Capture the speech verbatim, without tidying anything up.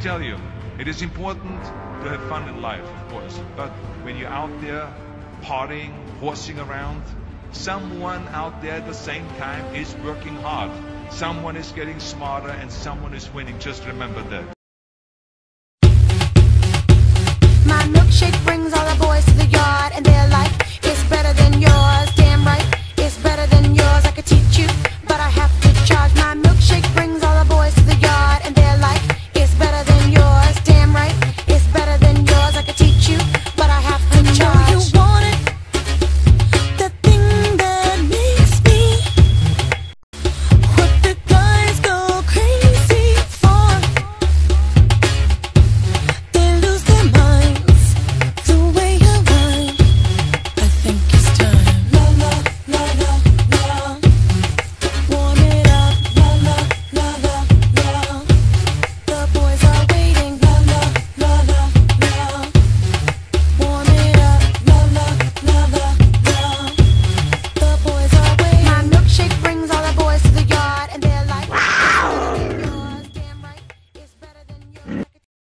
tell you, it is important to have fun in life, of course, but when you're out there partying, horsing around, someone out there at the same time is working hard. Someone is getting smarter and someone is winning. Just remember that.